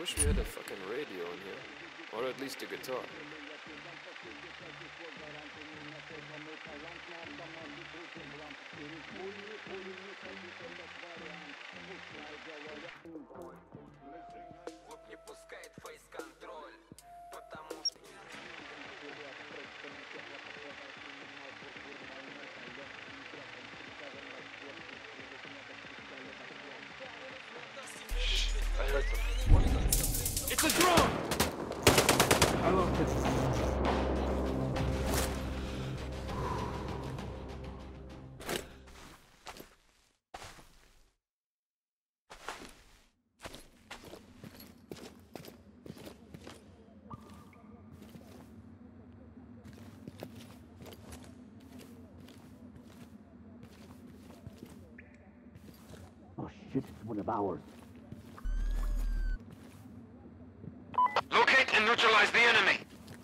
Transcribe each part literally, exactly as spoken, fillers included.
wish we had a fucking radio in here. Or at least a guitar. Не пускает фейс-контроль, потому что... I heard something. What is that? It's a drone! I love this. Oh shit, it's one of ours. Locate and neutralize the enemy!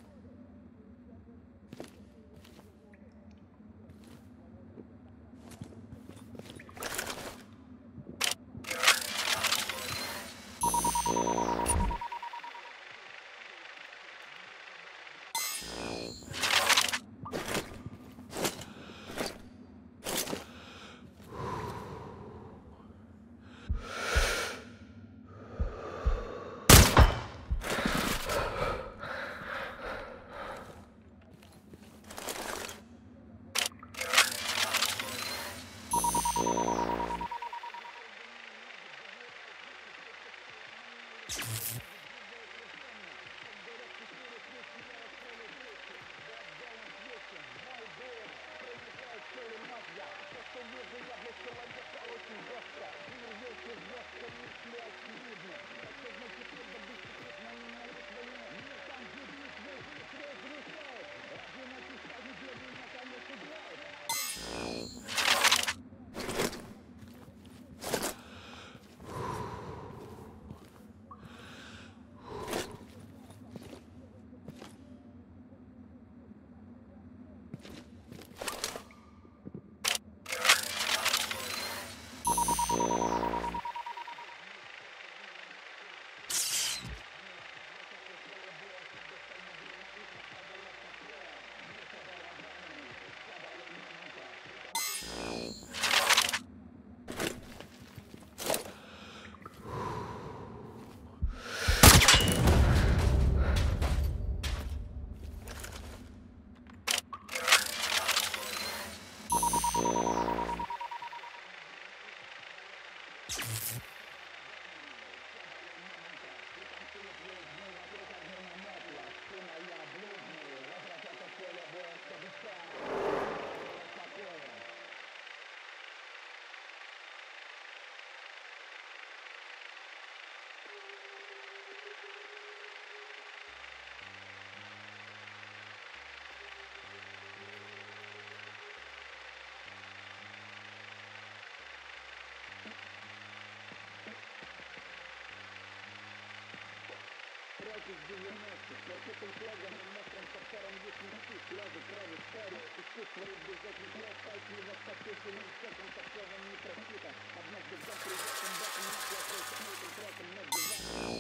Трек из девяностых, с открытым флагом и мокрым повтором есть мечты, слезы, крови, старые, искусство и без этих слов, пальцы в автописанным секом, такого не просито. Однажды дом привет, комбат, не сложился, этим треком, но диван.